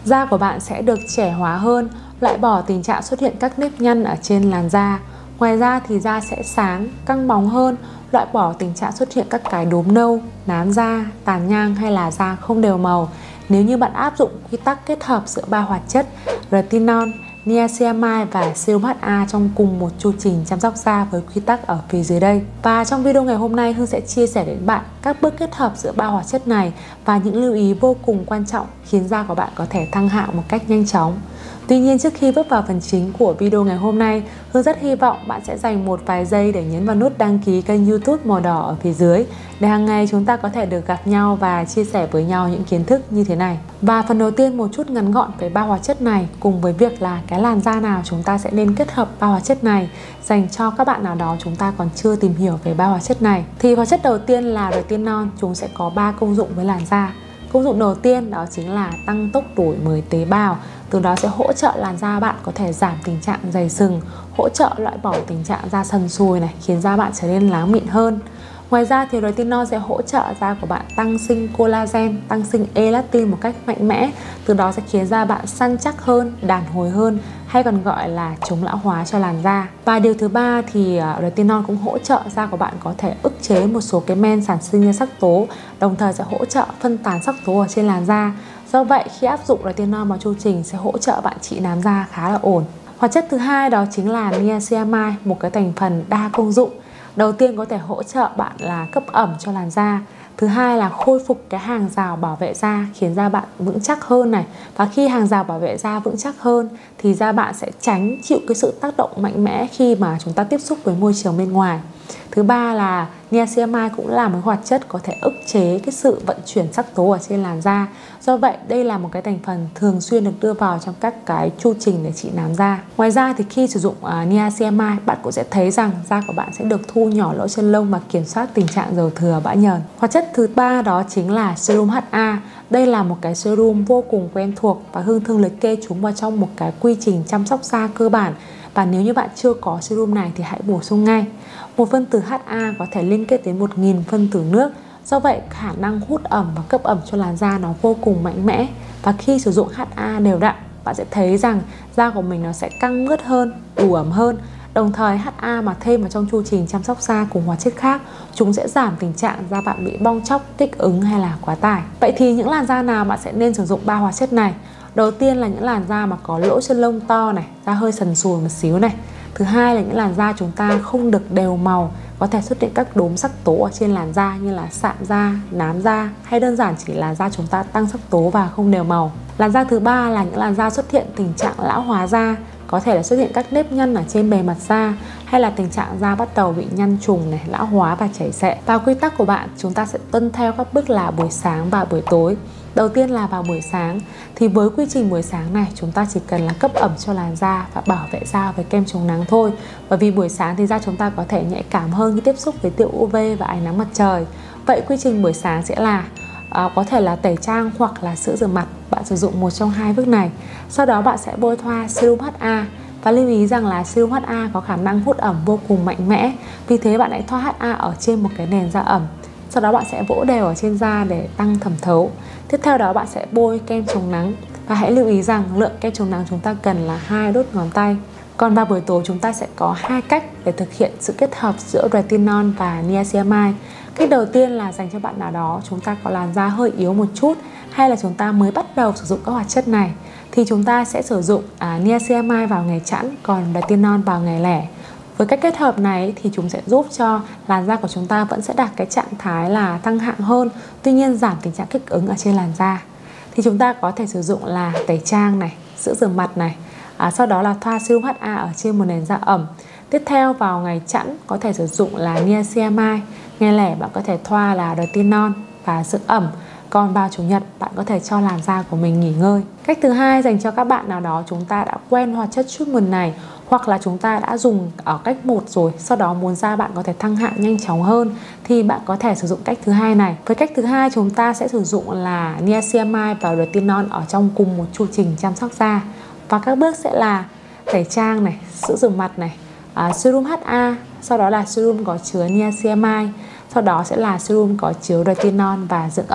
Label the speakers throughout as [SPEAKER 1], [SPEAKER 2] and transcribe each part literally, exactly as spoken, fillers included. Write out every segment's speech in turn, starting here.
[SPEAKER 1] Da của bạn sẽ được trẻ hóa hơn, loại bỏ tình trạng xuất hiện các nếp nhăn ở trên làn da. Ngoài ra thì da sẽ sáng, căng bóng hơn, loại bỏ tình trạng xuất hiện các cái đốm nâu, nám da, tàn nhang hay là da không đều màu nếu như bạn áp dụng quy tắc kết hợp giữa ba hoạt chất retinol, niacinamide và serum hát a trong cùng một chu trình chăm sóc da với quy tắc ở phía dưới đây. Và trong video ngày hôm nay Hương sẽ chia sẻ đến bạn các bước kết hợp giữa ba hoạt chất này và những lưu ý vô cùng quan trọng khiến da của bạn có thể thăng hạng một cách nhanh chóng. Tuy nhiên, trước khi bước vào phần chính của video ngày hôm nay, Hương rất hy vọng bạn sẽ dành một vài giây để nhấn vào nút đăng ký kênh YouTube màu đỏ ở phía dưới để hàng ngày chúng ta có thể được gặp nhau và chia sẻ với nhau những kiến thức như thế này. Và phần đầu tiên, một chút ngắn gọn về ba hoạt chất này cùng với việc là cái làn da nào chúng ta sẽ nên kết hợp ba hoạt chất này dành cho các bạn nào đó chúng ta còn chưa tìm hiểu về ba hoạt chất này. Thì hoạt chất đầu tiên là retinol, chúng sẽ có ba công dụng với làn da. Công dụng đầu tiên đó chính là tăng tốc đổi mới tế bào, từ đó sẽ hỗ trợ làn da bạn có thể giảm tình trạng dày sừng, hỗ trợ loại bỏ tình trạng da sần sùi này, khiến da bạn trở nên láng mịn hơn. Ngoài ra thì retinol sẽ hỗ trợ da của bạn tăng sinh collagen, tăng sinh elastin một cách mạnh mẽ, từ đó sẽ khiến da bạn săn chắc hơn, đàn hồi hơn, hay còn gọi là chống lão hóa cho làn da. Và điều thứ ba thì retinol cũng hỗ trợ da của bạn có thể ức chế một số cái men sản sinh ra sắc tố, đồng thời sẽ hỗ trợ phân tán sắc tố ở trên làn da. Do vậy, khi áp dụng retinol vào chu trình sẽ hỗ trợ bạn trị nám da khá là ổn. Hoạt chất thứ hai đó chính là niacinamide, một cái thành phần đa công dụng. Đầu tiên có thể hỗ trợ bạn là cấp ẩm cho làn da. Thứ hai là khôi phục cái hàng rào bảo vệ da, khiến da bạn vững chắc hơn này. Và khi hàng rào bảo vệ da vững chắc hơn thì da bạn sẽ tránh chịu cái sự tác động mạnh mẽ khi mà chúng ta tiếp xúc với môi trường bên ngoài. Thứ ba là niacinamide cũng là một hoạt chất có thể ức chế cái sự vận chuyển sắc tố ở trên làn da. Do vậy, đây là một cái thành phần thường xuyên được đưa vào trong các cái chu trình để trị nám da. Ngoài ra thì khi sử dụng uh, niacinamide, bạn cũng sẽ thấy rằng da của bạn sẽ được thu nhỏ lỗ chân lông và kiểm soát tình trạng dầu thừa bã nhờn. Hoạt chất thứ ba đó chính là serum hát a. Đây là một cái serum vô cùng quen thuộc và Hương thường liệt kê chúng vào trong một cái quy trình chăm sóc da cơ bản. Và nếu như bạn chưa có serum này thì hãy bổ sung ngay. Một phân tử hát a có thể liên kết đến một nghìn phân tử nước. Do vậy, khả năng hút ẩm và cấp ẩm cho làn da nó vô cùng mạnh mẽ. Và khi sử dụng hát a đều đặn, bạn sẽ thấy rằng da của mình nó sẽ căng mướt hơn, đủ ẩm hơn. Đồng thời hát a mà thêm vào trong chu trình chăm sóc da cùng hoạt chất khác, chúng sẽ giảm tình trạng da bạn bị bong tróc, kích ứng hay là quá tải. Vậy thì những làn da nào bạn sẽ nên sử dụng ba hoạt chất này? Đầu tiên là những làn da mà có lỗ chân lông to này, da hơi sần sùi một xíu này. Thứ hai là những làn da chúng ta không được đều màu, có thể xuất hiện các đốm sắc tố ở trên làn da như là sạm da, nám da, hay đơn giản chỉ là da chúng ta tăng sắc tố và không đều màu. Làn da thứ ba là những làn da xuất hiện tình trạng lão hóa da, có thể là xuất hiện các nếp nhăn ở trên bề mặt da, hay là tình trạng da bắt đầu bị nhăn trùng này, lão hóa và chảy xệ. Và quy tắc của bạn, chúng ta sẽ tuân theo các bước là buổi sáng và buổi tối. Đầu tiên là vào buổi sáng, thì với quy trình buổi sáng này chúng ta chỉ cần là cấp ẩm cho làn da và bảo vệ da với kem chống nắng thôi. Bởi vì buổi sáng thì da chúng ta có thể nhạy cảm hơn khi tiếp xúc với tia u vê và ánh nắng mặt trời. Vậy quy trình buổi sáng sẽ là uh, có thể là tẩy trang hoặc là sữa rửa mặt. Bạn sử dụng một trong hai bước này. Sau đó bạn sẽ bôi thoa serum hát a. Và lưu ý rằng là serum hát a có khả năng hút ẩm vô cùng mạnh mẽ. Vì thế bạn hãy thoa hát a ở trên một cái nền da ẩm. Sau đó bạn sẽ vỗ đều ở trên da để tăng thẩm thấu. Tiếp theo đó bạn sẽ bôi kem chống nắng. Và hãy lưu ý rằng lượng kem chống nắng chúng ta cần là hai đốt ngón tay. Còn vào buổi tối chúng ta sẽ có hai cách để thực hiện sự kết hợp giữa retinol và niacinamide. Cách đầu tiên là dành cho bạn nào đó chúng ta có làn da hơi yếu một chút, hay là chúng ta mới bắt đầu sử dụng các hoạt chất này, thì chúng ta sẽ sử dụng à, niacinamide vào ngày chẵn, còn retinol vào ngày lẻ. Với cách kết hợp này thì chúng sẽ giúp cho làn da của chúng ta vẫn sẽ đạt cái trạng thái là thăng hạng hơn, tuy nhiên giảm tình trạng kích ứng ở trên làn da. Thì chúng ta có thể sử dụng là tẩy trang này, sữa rửa mặt này, à, sau đó là thoa serum hát a ở trên một nền da ẩm. Tiếp theo vào ngày chẵn có thể sử dụng là niacinamide, ngày lẻ bạn có thể thoa là retinol và dưỡng ẩm. Còn vào chủ nhật bạn có thể cho làn da của mình nghỉ ngơi. Cách thứ hai dành cho các bạn nào đó chúng ta đã quen hoạt chất treatment này, hoặc là chúng ta đã dùng ở cách một rồi, sau đó muốn da bạn có thể thăng hạng nhanh chóng hơn, thì bạn có thể sử dụng cách thứ hai này. Với cách thứ hai chúng ta sẽ sử dụng là niacinamide và retinol ở trong cùng một chu trình chăm sóc da. Và các bước sẽ là tẩy trang này, sữa rửa mặt này, uh, serum hát a, sau đó là serum có chứa niacinamide, sau đó sẽ là serum có chứa retinol và dưỡng ẩm.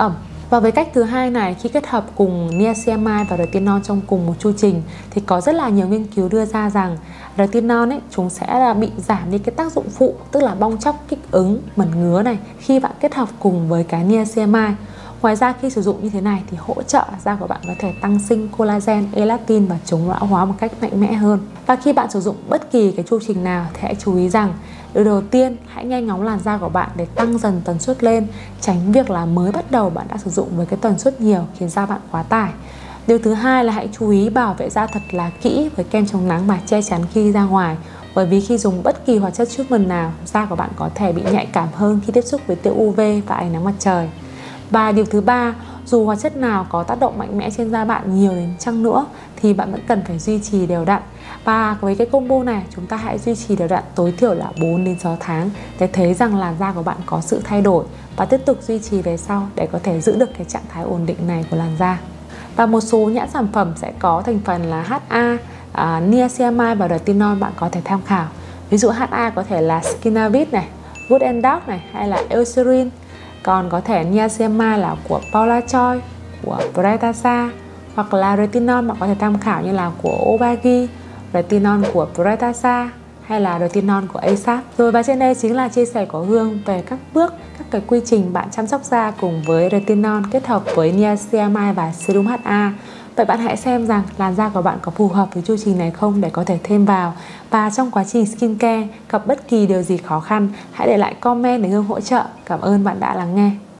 [SPEAKER 1] Và với cách thứ hai này, khi kết hợp cùng niacinamide và retinol trong cùng một chu trình thì có rất là nhiều nghiên cứu đưa ra rằng retinol ấy, chúng sẽ là bị giảm đi cái tác dụng phụ, tức là bong tróc, kích ứng, mẩn ngứa này khi bạn kết hợp cùng với cái niacinamide. Ngoài ra khi sử dụng như thế này thì hỗ trợ da của bạn có thể tăng sinh collagen, elastin và chống lão hóa một cách mạnh mẽ hơn. Và khi bạn sử dụng bất kỳ cái chu trình nào thì hãy chú ý rằng điều đầu tiên, hãy nghe ngóng làn da của bạn để tăng dần tần suất lên, tránh việc là mới bắt đầu bạn đã sử dụng với cái tần suất nhiều khiến da bạn quá tải. Điều thứ hai là hãy chú ý bảo vệ da thật là kỹ với kem chống nắng và che chắn khi ra ngoài. Bởi vì khi dùng bất kỳ hóa chất treatment nào, da của bạn có thể bị nhạy cảm hơn khi tiếp xúc với tia u vê và ánh nắng mặt trời. Và điều thứ ba, dù hóa chất nào có tác động mạnh mẽ trên da bạn nhiều đến chăng nữa thì bạn vẫn cần phải duy trì đều đặn. Và với cái combo này chúng ta hãy duy trì đều đặn tối thiểu là bốn đến sáu tháng để thấy rằng làn da của bạn có sự thay đổi và tiếp tục duy trì về sau để có thể giữ được cái trạng thái ổn định này của làn da. Và một số nhãn sản phẩm sẽ có thành phần là hát a, uh, niacinamide và retinol bạn có thể tham khảo. Ví dụ hát a có thể là Skinavit này, Good and Dark này hay là Eucerin. Còn có thể niacinamide là của Paula Choi, của Bretasa, hoặc là retinol bạn có thể tham khảo như là của Obagi, retinol của Bretasa hay là retinol của a ét a pê. Rồi và trên đây chính là chia sẻ của Hương về các bước, các cái quy trình bạn chăm sóc da cùng với retinol kết hợp với niacinamide và serum hát a. Vậy bạn hãy xem rằng làn da của bạn có phù hợp với chu trình này không để có thể thêm vào. Và trong quá trình skincare gặp bất kỳ điều gì khó khăn, hãy để lại comment để Hương hỗ trợ. Cảm ơn bạn đã lắng nghe.